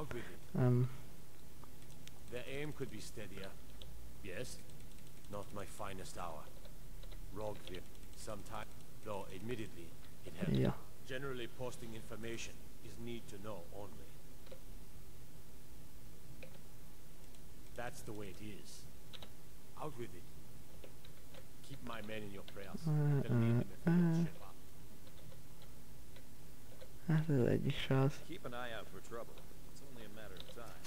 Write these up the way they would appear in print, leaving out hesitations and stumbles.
Out with it. Nem. The aim could be steadier. Yes, not my finest hour. Rogue sometime, though admittedly it helps. Ja. Generally posting information is need to know only. That's the way it is. Out with it. Keep my men in your prayers. They'll need them if they don't ship up. Hát ez egyik se az. Keep an eye out for trouble. It's only a matter of time.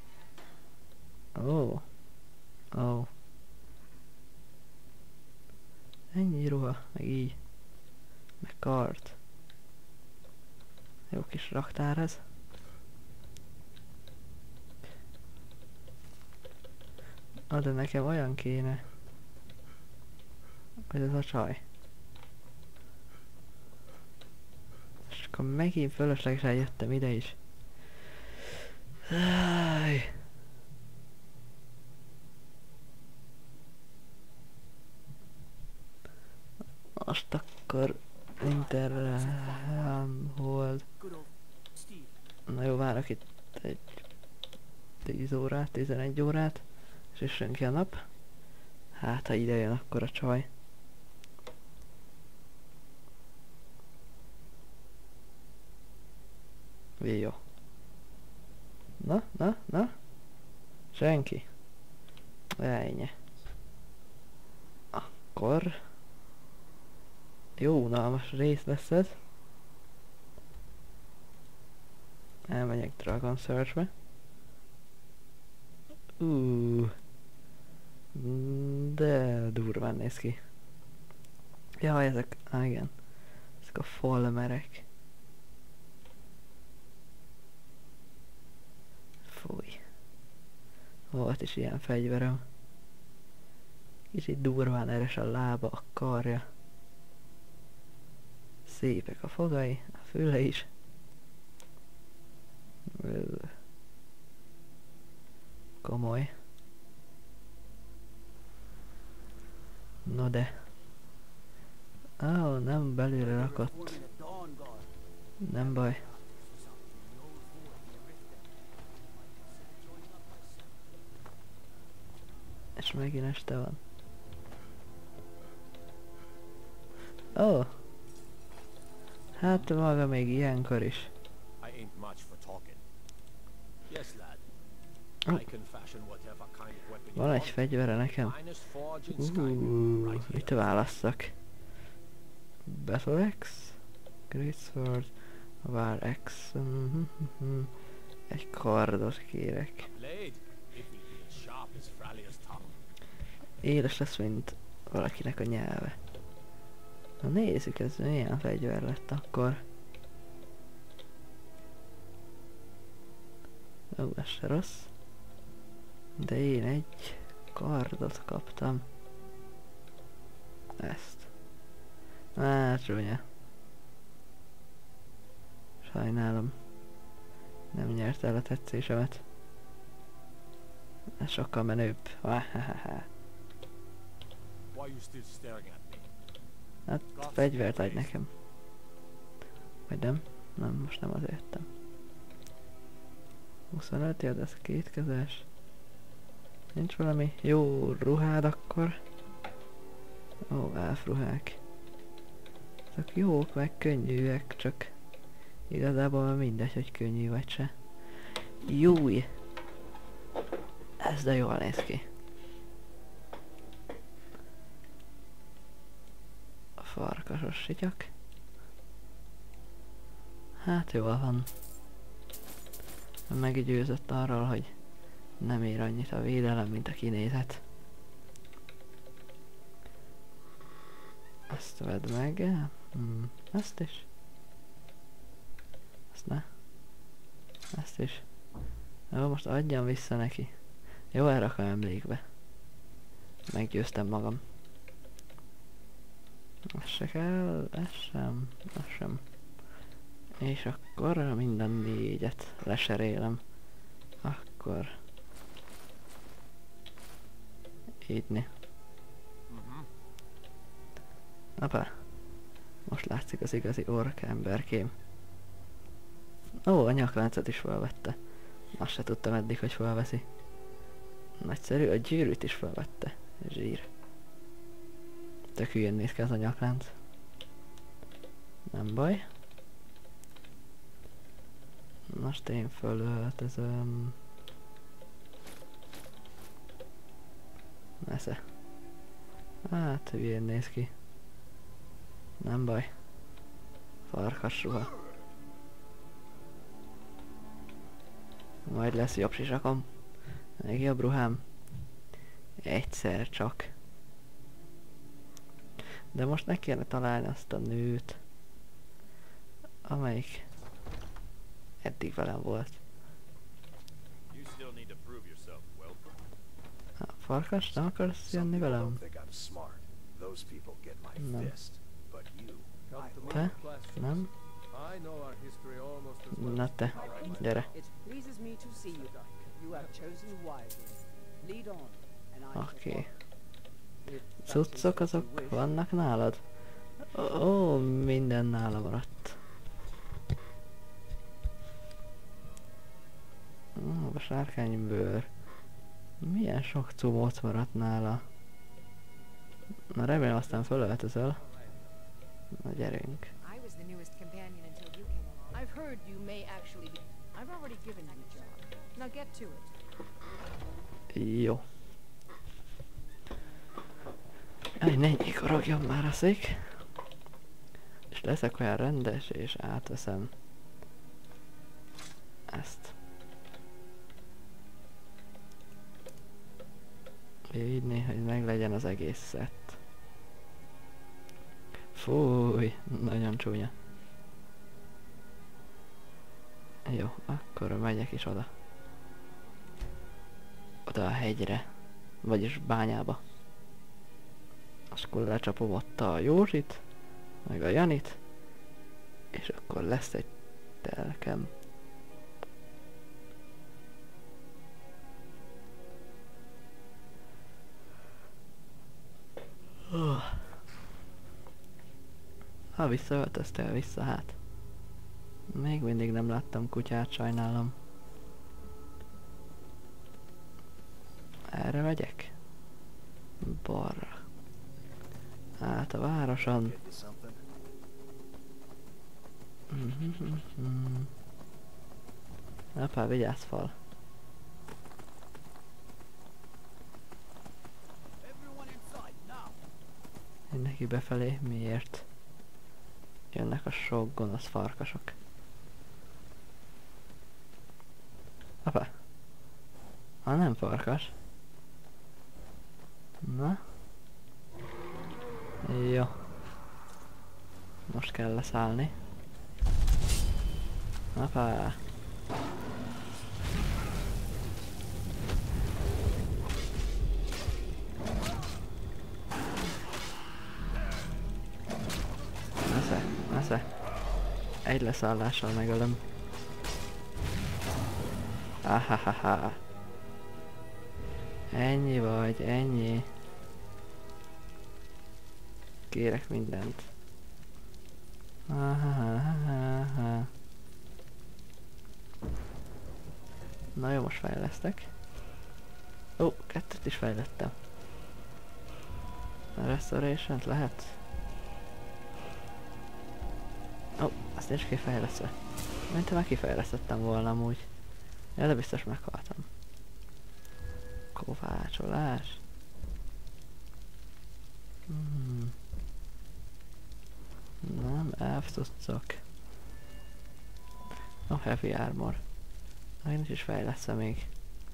Ó. Ó. Ennyi ruha, meg így. Meg kart. Jó kis raktár ez. De nekem olyan kéne, hogy ez a csaj. És akkor megint fölöslegesen jöttem ide is. Áj. Most akkor hold. Na jó, várok itt egy 10 órát, 11 órát, és üssön ki a nap. Hát, ha ide jön, akkor a csaj. Jó. Na, na, na. Senki. Ennyi. Akkor... Jó unalmas rész lesz ez. Elmegyek Dragon Search-be. De durván néz ki. Ja, ezek, igen. Ezek a folmerek. Fúj. Volt is ilyen fegyverem. Kicsit durván erős a lába, a karja. Szépek a fogai, a füle is. Komoly. No de. Nem belőle rakott. Nem baj. És megint este van. Hát maga még ilyenkor is. Van egy fegyvere nekem. Mit válasszak? Battle Axe? Great Sword? War Axe? Egy kardot kérek. Éles lesz, mint valakinek a nyelve. Na nézzük, ez milyen fegyver lett akkor. Ó, ez se rossz. De én egy kardot kaptam. Ezt. Hát csúnya. Sajnálom. Nem nyert el a tetszésemet. Ez sokkal menőbb. Hát fegyvert adj nekem. Vagy nem? Nem, most nem azért jöttem. 25, ja, de ez kétkezes. Nincs valami jó ruhád akkor? Ó, elfruhák. Ezek jók, meg könnyűek, csak igazából mindegy, hogy könnyű vagy se. Júj! Ez de jól néz ki. A farkasos sityak. Hát jól van. Meggyőzött arról, hogy nem ér annyit a védelem, mint a kinézet. Ezt vedd meg. Ezt is. Ezt ne. Ezt is. Jó, most adjam vissza neki. Jó, elrakom emlékbe. Meggyőztem magam. Ez se kell, ez sem, ez sem. És akkor minden 4-et leserélem. Akkor... Ígyni. Apa. Most látszik az igazi ork emberkém. Ó, a nyakláncot is felvette. Azt se tudtam eddig, hogy felveszi. Nagyszerű, a gyűrűt is felvette. Zsír. Tök hülyén néz ki ez a nyaklánc. Nem baj. Most én fölöltözöm. Nesze. Hát hülyén néz ki. Nem baj. Farkas ruha. Majd lesz jobb sisakom. Még jobb ruhám. Egyszer csak. De most meg kéne találni azt a nőt, amelyik eddig velem volt. You still need to prove yourself, Welp. Farkas, nem akarsz jönni velem? Nem. Te? Nem? I know our history almost as well. Na te, gyere. It pleases me to see you, Dyke. You have chosen wisely. Lead on, and I shall Oké. follow. If that is Cuccok what you azok wish. vannak nálad? Ó, minden nála maradt. A sárkánybőr. Milyen sok cumóc maradt nála. Na remélem aztán fölöltözöl. Na gyerünk. I was the newest companion until you came along. I've heard you may actually be. I've already given you a job. Now get to it. Jó. Ne nyikorogjon már a szék. És leszek olyan rendes, és átveszem ezt. Így hogy meglegyen az egész szett. Fúj, nagyon csúnya. Jó, akkor megyek is oda. Oda a hegyre. Vagyis bányába. Akkor lecsapom ott a Józsit, meg a Janit, és akkor lesz egy telkem. Ha visszaöltöztél vissza, hát. Még mindig nem láttam kutyát, sajnálom. Erre megyek? Balra. Hát a városon. Apá, vigyázz, fal. Everyone inside now. Mindenki befelé, miért? Jönnek a sok gonosz farkasok. Apá. Nem farkas. Na. Jó. Most kell leszállni. Apá. Nesze. Egy leszállással megölöm. Ahahaha. Ennyi vagy, ennyi. Kérek mindent. Ahahaha. Na jó, most fejlesztek. Ó, kettőt is fejlettem. A restoration lehet? Ó, azt nincs kifejlesztve. Mint ha már kifejlesztettem volna amúgy. Ja, de biztos meghaltam. Kovácsolás. Nem, elftucok. Heavy armor. Nincs is fejlesztve még.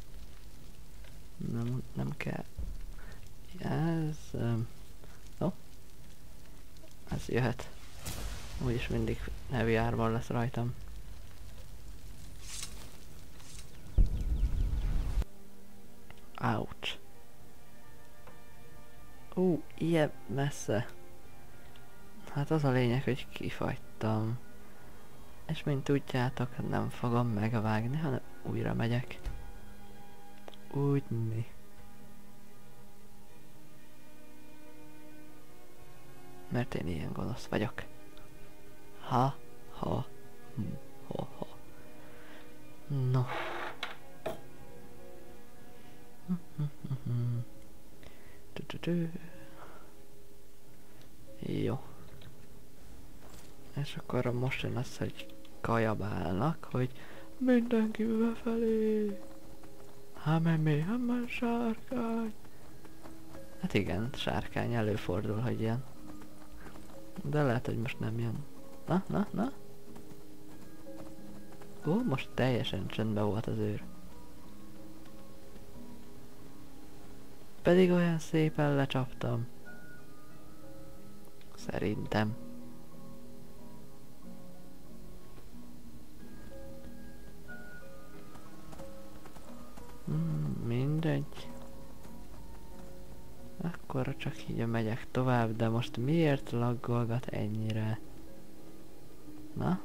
Nem kell. Ez... ez jöhet. Úgyis mindig heavy armor lesz rajtam. Ouch. Ilyen messze. Hát az a lényeg, hogy kifagytam. És mint tudjátok, nem fogom megvágni, hanem újra megyek. Úgyni. Mert én ilyen gonosz vagyok. Ha. No. Jó. És akkor most jön az, hogy kajabálnak, hogy mindenki befelé. Hámemé, sárkány. Hát igen, sárkány előfordul, hogy ilyen. De lehet, hogy most nem jön. Na? Ó, most teljesen csendben volt az őr. Pedig olyan szépen lecsaptam. Szerintem. Mindegy. Akkor csak így megyek tovább, de most miért laggolgat ennyire? Na?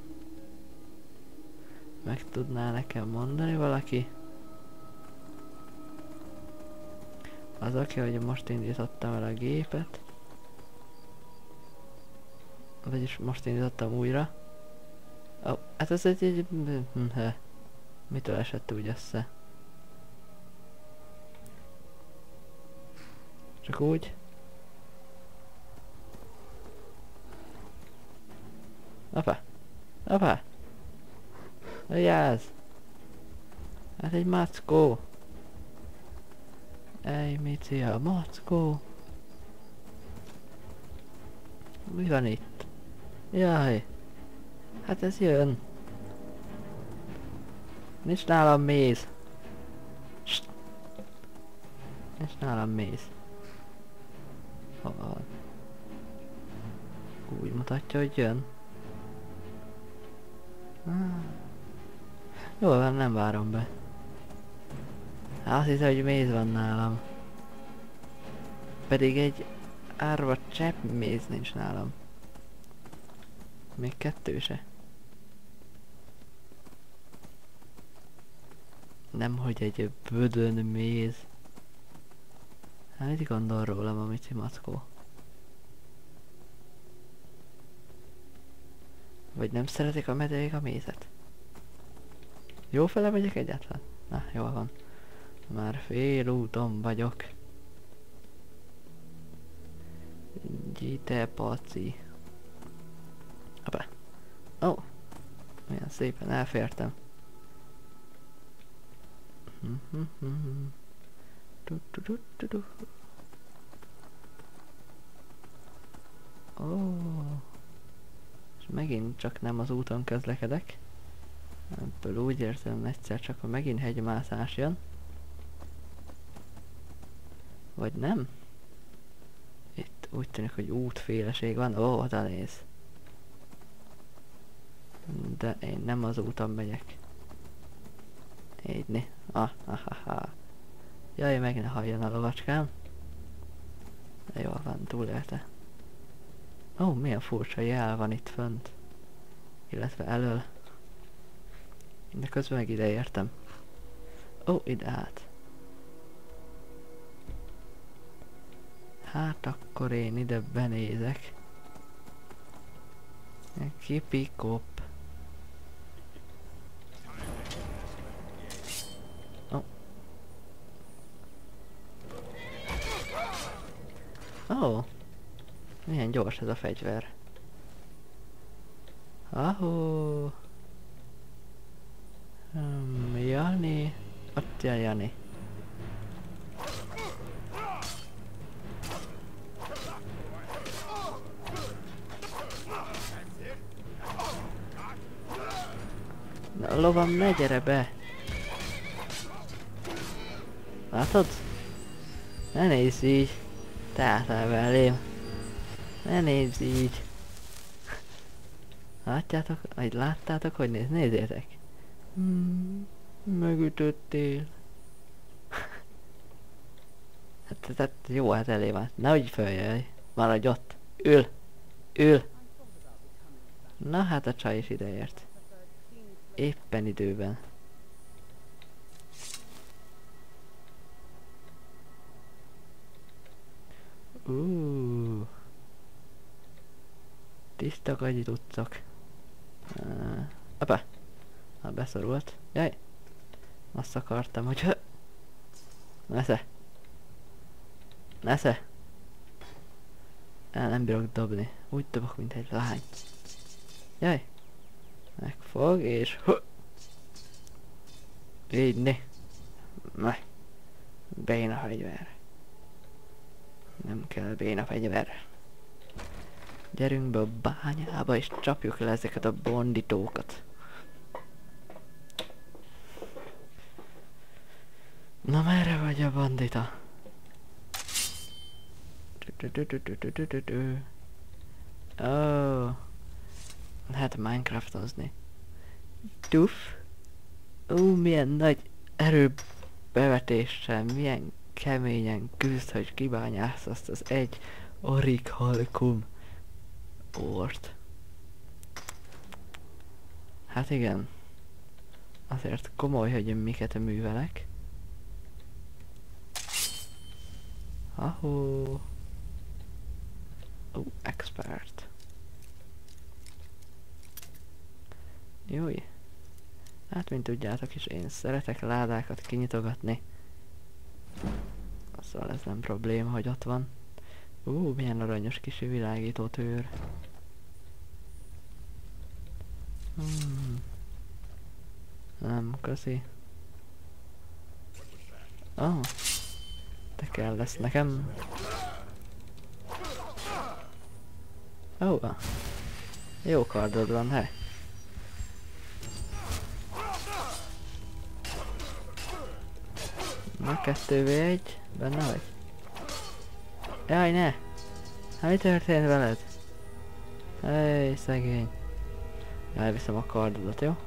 Meg tudná nekem mondani valaki? Az oké, hogy most indítottam el a gépet. Vagyis most indítottam újra. Ó, hát ez egy... Mitől esett úgy össze? Csak úgy. Apa! Vigyázz! Hát egy mackó! Ej, Mici, a mackó! Mi van itt? Jaj! Hát ez jön! Nincs nálam méz! Nincs nálam méz. Úgy mutatja, hogy jön. Jól van, nem várom be. Azt hiszem, hogy méz van nálam. Pedig egy árva csepp méz nincs nálam. Még kettő se. Nemhogy egy bödön méz. Hát mit gondol rólam a Mici mackó? Vagy nem szeretik a medvék a mézet? Jó fele megyek egyáltalán? Na, jól van. Már fél úton vagyok. Gyite paci. Hoppá. Ó! Milyen szépen elfértem. Ó. És megint csak nem az úton közlekedek. Ebből úgy érzem, egyszer csak megint hegymászás jön. Vagy nem? Itt úgy tűnik, hogy útféleség van. Ó, oda néz. De én nem az úton megyek. Égyni. Jaj, meg ne halljon a lovacskám. De jól van, túlélte. Ó, milyen furcsa jel van itt fönt. Illetve elől. De közben meg ide értem. Ó, ide át. Hát akkor én ide benézek. Kipikop. Ó. Milyen gyors ez a fegyver. Ahó. Jani. Ott jön Jani. Na, lovam, ne gyere be! Látod? Ne nézz így! Te álltál belém! Ne nézz így! Látjátok? Ahogy láttátok, hogy néz? Nézzétek! Megütöttél! hát jó, hát elé van. Nehogy följöjj! Maradj ott! Ül! Ül! Na hát a csaj is ideért. Éppen időben. Tiszta gagyi tudszak. Apa! Hát beszorult. Jaj! Azt akartam, hogy... Nesze! Nesze! Nem bírok dobni. Úgy dobok, mint egy lány. Jaj. Megfog és... Így ne. Meh. Béna fegyver. Nem kell béna fegyver. Gyerünk be a bányába és csapjuk le ezeket a bonditókat. Na merre vagy a bandita? Oh. Hát Minecraftozni. Tuff. Milyen nagy erőbevetéssel, milyen keményen küzd, hogy kibányász azt az egy orichalcum ort. Hát igen. Azért komoly, hogy én miket művelek. Ahó. Expert. Júj. Hát, mint tudjátok is, én szeretek ládákat kinyitogatni. Szóval ez nem probléma, hogy ott van. Milyen aranyos kis világító tőr. Nem, köszi. Te kell lesz nekem. Jó kardod van, he. Na, 2v1, benne vagy? Jaj, ne! Hát mi történt veled? Hey, szegény. Elviszem a kardodat, jó?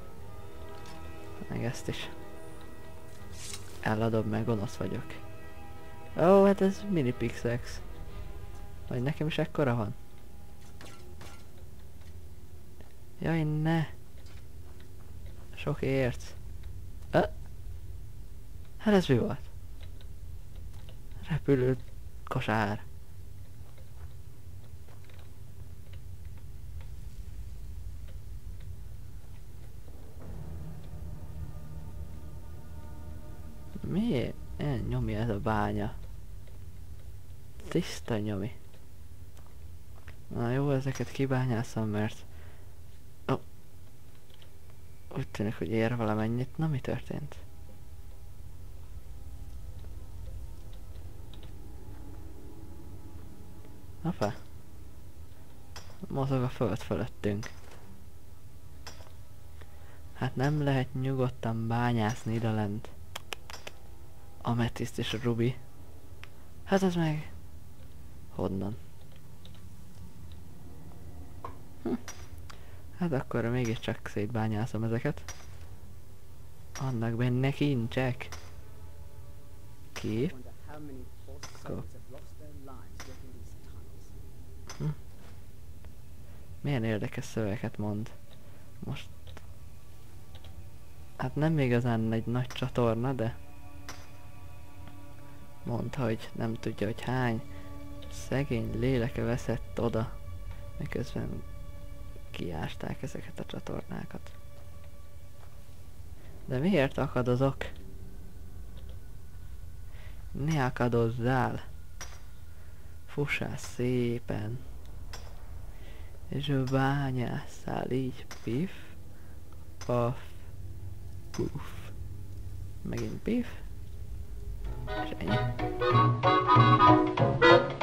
Meg ezt is. Eladom, meg gonosz vagyok. Hát ez mini pixex. Vagy nekem is ekkora van? Jaj, ne! Sok érc. Hát ez mi volt? Repülő kosár. Miért? Nyomi ez a bánya. Tiszta nyomi. Na jó, ezeket kibányászom, mert... Úgy tűnik, hogy ér valamennyit. Na, mi történt? Hoppá. Mozog a föld fölöttünk. Hát nem lehet nyugodtan bányászni idalent. Ametiszt és a rubi. Hát ez meg... Honnan? Hát akkor mégiscsak szétbányászom ezeket. Annak benne kincsek. Ki? Milyen érdekes szövegeket mond. Most... Hát nem igazán egy nagy csatorna, de... Mondta, hogy nem tudja, hogy hány szegény léleke veszett oda, miközben kiásták ezeket a csatornákat. De miért akadozok? Ne akadozzál! Fussál szépen! És bányásszál így, pif, paf, puf. Megint pif. És ennyi.